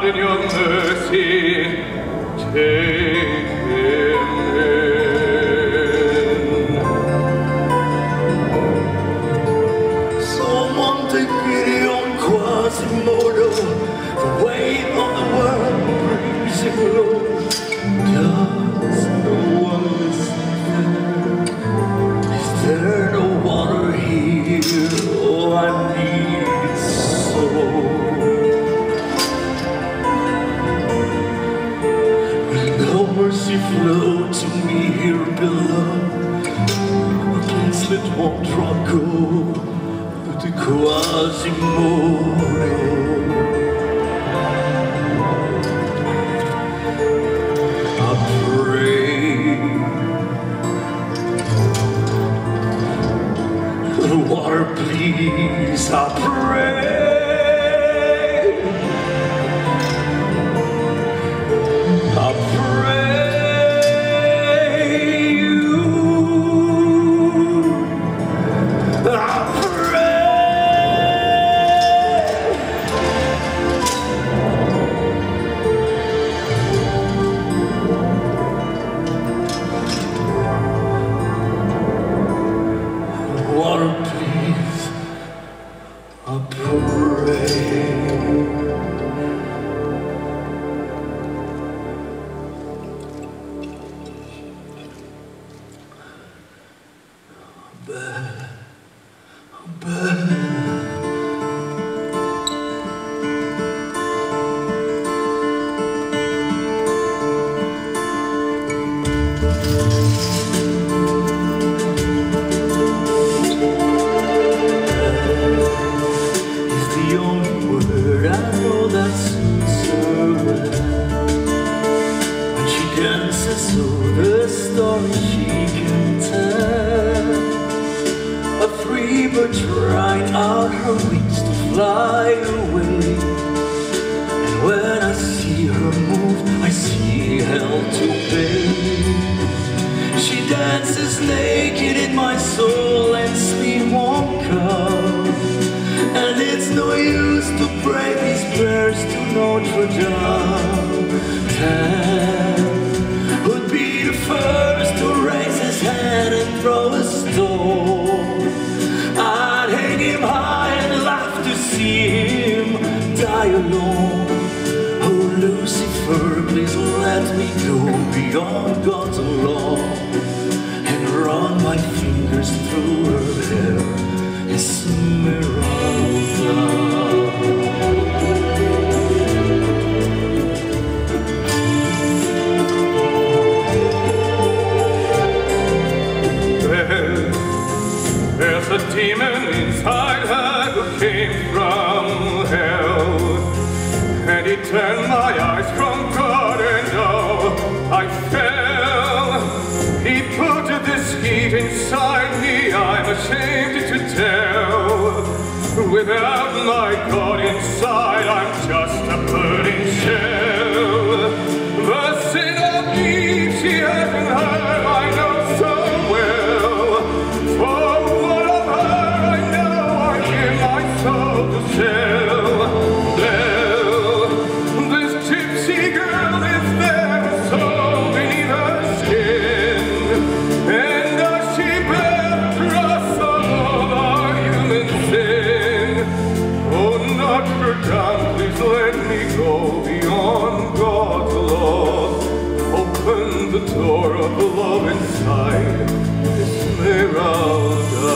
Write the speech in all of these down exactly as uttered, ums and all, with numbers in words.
in your mercy, take him in. Someone take pity on Quasimodo. The weight of the world brings him low. Does no one listen there? Is there no water here? Oh, I need it so. Will no mercy flow to me here below? Please let one drop go to Quasimodo. I pray, water please, I pray. I pray you. I water please, I pray. Bad, bad. So the story she can tell, a free bird trying out her wings to fly away. And when I see her move, I see hell to pay. She dances naked in my soul and sleep won't come. And it's no use to pray these prayers to Notre Dame. Would be the first to raise his hand and throw a stone. I'd hang him high and laugh to see him die alone. Oh Lucifer, please let me go beyond God's law and run my fingers through her hair, Esmeralda. There's a demon inside her who came from hell, and he turned my eyes from God, and oh, I fell. He put this heat inside me, I'm ashamed to tell. Without my God inside, I'm just a burning shell. The sin of Eve she hasn't heard, I know so well. For soul to sell. Well, this gypsy girl is there, a soul beneath her skin, and does she bear the cross of all our human sin? Oh, Notre Dame, please let me go beyond God's law. Open the door of love inside, Esmeralda.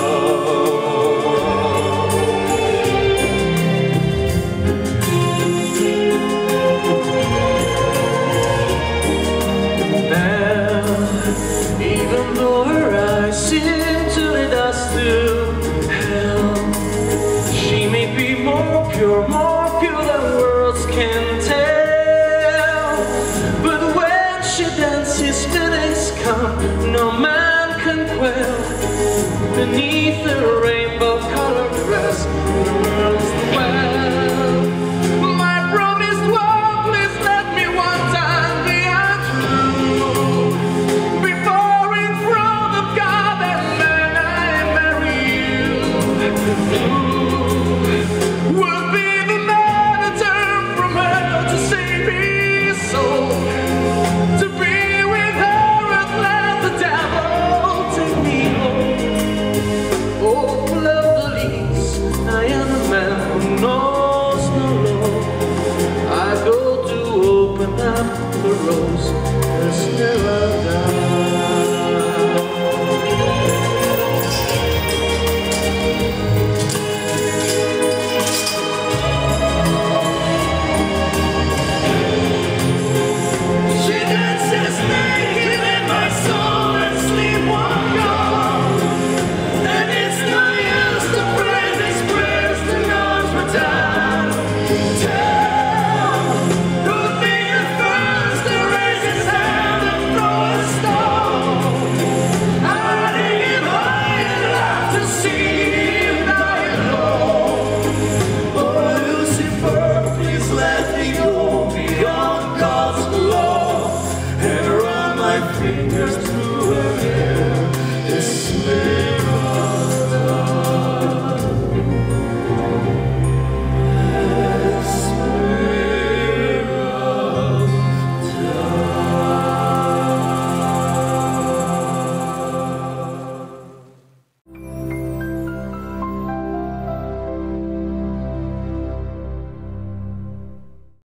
More pure than words can tell. But when she dances, feelings come, no man can quell. Beneath the rainbow-colored dress, the world's the well. My promised one, please let me one time be untrue. Before in front of God and man I marry you. Will be the man I turn from hell to see. knows no law. I go to open up the rose. There's never